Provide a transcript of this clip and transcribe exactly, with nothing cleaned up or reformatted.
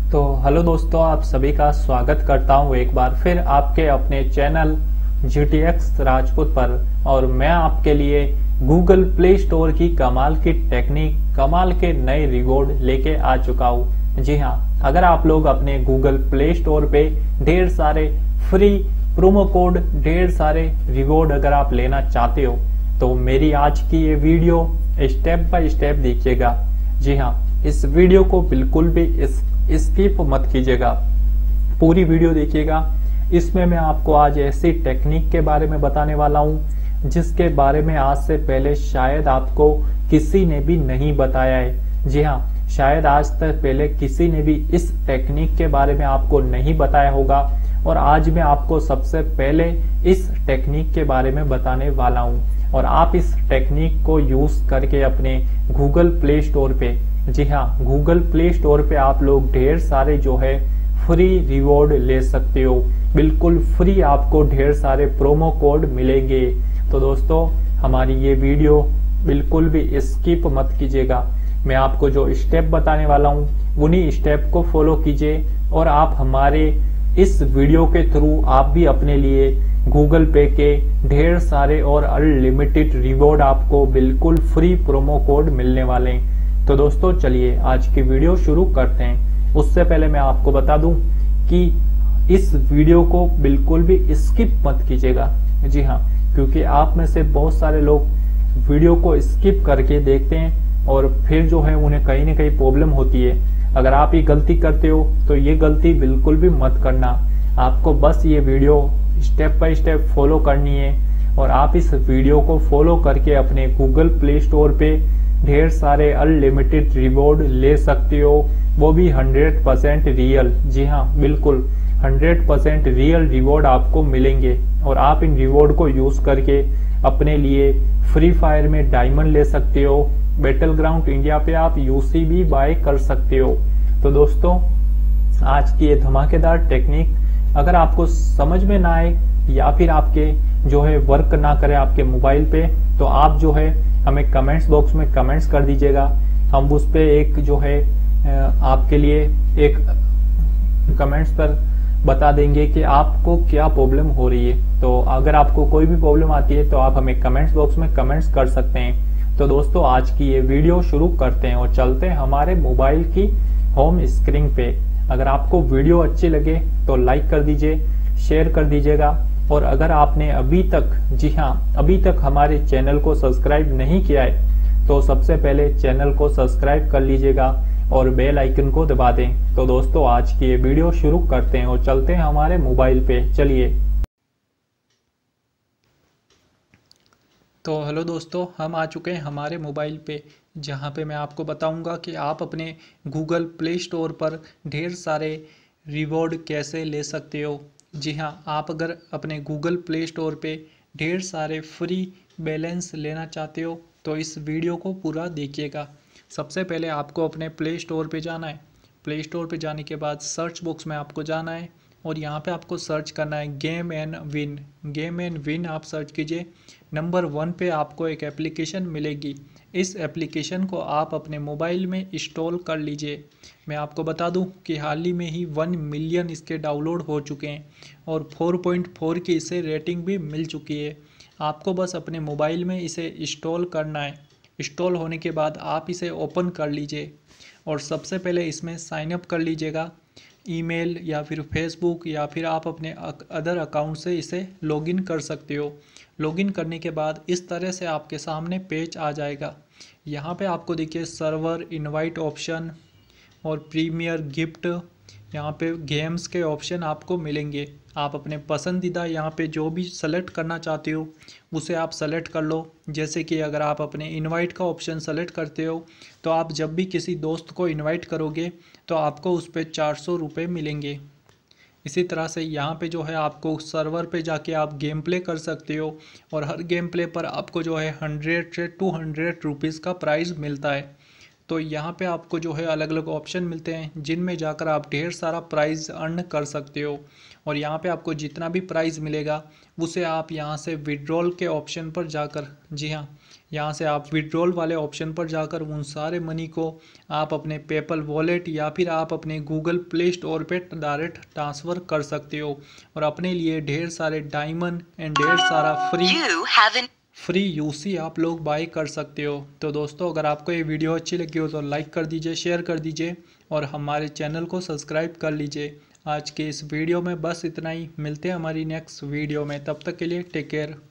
तो हेलो दोस्तों, आप सभी का स्वागत करता हूं एक बार फिर आपके अपने channel G T X Rajput पर। और मैं आपके लिए गूगल प्ले स्टोर की कमाल की टेक्निक, कमाल के नए रिवॉर्ड लेके आ चुका हूं। जी हां, अगर आप लोग अपने गूगल प्ले स्टोर पे ढेर सारे फ्री प्रोमो कोड, ढेर सारे रिवॉर्ड अगर आप लेना चाहते हो तो मेरी आज की ये वीडियो स्टेप बाय स्टेप देखिएगा। जी हाँ, इस वीडियो को बिल्कुल भी इस स्किप मत कीजिएगा, पूरी वीडियो देखिएगा। इसमें मैं आपको आज ऐसी टेक्निक के बारे में बताने वाला हूं जिसके बारे में आज से पहले शायद आपको किसी ने भी नहीं बताया है। जी हाँ, शायद आज तक पहले किसी ने भी इस टेक्निक के बारे में आपको नहीं बताया होगा और आज मैं आपको सबसे पहले इस टेक्निक के बारे में बताने वाला हूं। और आप इस टेक्निक को यूज करके अपने गूगल प्ले स्टोर पे, जी हाँ, गूगल प्ले स्टोर पे आप लोग ढेर सारे जो है फ्री रिवॉर्ड ले सकते हो। बिल्कुल फ्री आपको ढेर सारे प्रोमो कोड मिलेंगे। तो दोस्तों, हमारी ये वीडियो बिल्कुल भी स्किप मत कीजिएगा। मैं आपको जो स्टेप बताने वाला हूँ उन्हीं स्टेप को फॉलो कीजिए और आप हमारे इस वीडियो के थ्रू आप भी अपने लिए गूगल पे के ढेर सारे और अनलिमिटेड रिवॉर्ड, आपको बिल्कुल फ्री प्रोमो कोड मिलने वाले हैं। तो दोस्तों चलिए आज की वीडियो शुरू करते हैं। उससे पहले मैं आपको बता दूं कि इस वीडियो को बिल्कुल भी स्किप मत कीजिएगा। जी हाँ, क्योंकि आप में से बहुत सारे लोग वीडियो को स्किप करके देखते हैं और फिर जो है उन्हें कहीं ना कहीं प्रॉब्लम होती है। अगर आप ये गलती करते हो तो ये गलती बिल्कुल भी मत करना। आपको बस ये video step by step follow करनी है और आप इस वीडियो को फॉलो करके अपने गूगल प्ले स्टोर पे ढेर सारे अनलिमिटेड रिवॉर्ड ले सकते हो, वो भी हंड्रेड परसेंट रियल। जी हाँ, बिल्कुल हंड्रेड परसेंट रियल रिवॉर्ड आपको मिलेंगे और आप इन रिवॉर्ड को यूज करके अपने लिए फ्री फायर में डायमंड ले सकते हो। बैटल ग्राउंड इंडिया पे आप यू सी भी बाय कर सकते हो। तो दोस्तों, आज की ये धमाकेदार टेक्निक अगर आपको समझ में ना आए या फिर आपके जो है वर्क ना करे आपके मोबाइल पे, तो आप जो है हमें कमेंट्स बॉक्स में कमेंट्स कर दीजिएगा। हम उस पे एक जो है आपके लिए एक कमेंट्स पर बता देंगे कि आपको क्या प्रॉब्लम हो रही है। तो अगर आपको कोई भी प्रॉब्लम आती है तो आप हमें कमेंट्स बॉक्स में कमेंट्स कर सकते हैं। तो दोस्तों, आज की ये वीडियो शुरू करते हैं और चलते हैं हमारे मोबाइल की होम स्क्रीन पे। अगर आपको वीडियो अच्छी लगे तो लाइक कर दीजिए, शेयर कर दीजिएगा और अगर आपने अभी तक, जी हाँ, अभी तक हमारे चैनल को सब्सक्राइब नहीं किया है तो सबसे पहले चैनल को सब्सक्राइब कर लीजिएगा और बेल आइकन को दबा दें। तो दोस्तों, आज की ये वीडियो शुरू करते हैं और चलते हैं हमारे मोबाइल पे। चलिए। तो हेलो दोस्तों, हम आ चुके हैं हमारे मोबाइल पे, जहाँ पे मैं आपको बताऊंगा कि आप अपने गूगल प्ले स्टोर पर ढेर सारे रिवॉर्ड कैसे ले सकते हो। जी हाँ, आप अगर अपने गूगल प्ले स्टोर पे ढेर सारे फ्री बैलेंस लेना चाहते हो तो इस वीडियो को पूरा देखिएगा। सबसे पहले आपको अपने प्ले स्टोर पे जाना है। प्ले स्टोर पे जाने के बाद सर्च बॉक्स में आपको जाना है और यहाँ पे आपको सर्च करना है game and win. Game and win आप सर्च कीजिए। नंबर वन पे आपको एक एप्लीकेशन मिलेगी। इस एप्लीकेशन को आप अपने मोबाइल में इंस्टॉल कर लीजिए। मैं आपको बता दूं कि हाल ही में ही वन मिलियन इसके डाउनलोड हो चुके हैं और फोर पॉइंट फोर की इसे रेटिंग भी मिल चुकी है। आपको बस अपने मोबाइल में इसे इंस्टॉल करना है। इंस्टॉल होने के बाद आप इसे ओपन कर लीजिए और सबसे पहले इसमें साइन अप कर लीजिएगा, ईमेल या फिर फेसबुक या फिर आप अपने अदर अकाउंट से इसे लॉगिन कर सकते हो। लॉगिन करने के बाद इस तरह से आपके सामने पेज आ जाएगा। यहाँ पे आपको देखिए सर्वर, इनवाइट ऑप्शन और प्रीमियर गिफ्ट, यहाँ पे गेम्स के ऑप्शन आपको मिलेंगे। आप अपने पसंदीदा यहाँ पे जो भी सेलेक्ट करना चाहते हो उसे आप सेलेक्ट कर लो। जैसे कि अगर आप अपने इनवाइट का ऑप्शन सेलेक्ट करते हो तो आप जब भी किसी दोस्त को इनवाइट करोगे तो आपको उस पर चार सौ रुपये मिलेंगे। इसी तरह से यहाँ पे जो है आपको सर्वर पे जाके आप गेम प्ले कर सकते हो और हर गेम प्ले पर आपको जो है हंड्रेड से टू हंड्रेड रुपीज़ का प्राइज़ मिलता है। तो यहाँ पे आपको जो है अलग अलग ऑप्शन मिलते हैं जिनमें जाकर आप ढेर सारा प्राइज़ अर्न कर सकते हो और यहाँ पे आपको जितना भी प्राइज़ मिलेगा उसे आप यहाँ से विड्रॉल के ऑप्शन पर जाकर, जी हाँ, यहाँ से आप विड्रॉल वाले ऑप्शन पर जाकर उन सारे मनी को आप अपने पेपल वॉलेट या फिर आप अपने गूगल प्ले स्टोर पे डायरेक्ट ट्रांसफ़र कर सकते हो और अपने लिए ढेर सारे डायमंड एंड ढेर सारा फ्री फ्री यूसी आप लोग बाई कर सकते हो। तो दोस्तों, अगर आपको ये वीडियो अच्छी लगी हो तो लाइक कर दीजिए, शेयर कर दीजिए और हमारे चैनल को सब्सक्राइब कर लीजिए। आज के इस वीडियो में बस इतना ही, मिलते हैं हमारी नेक्स्ट वीडियो में, तब तक के लिए टेक केयर।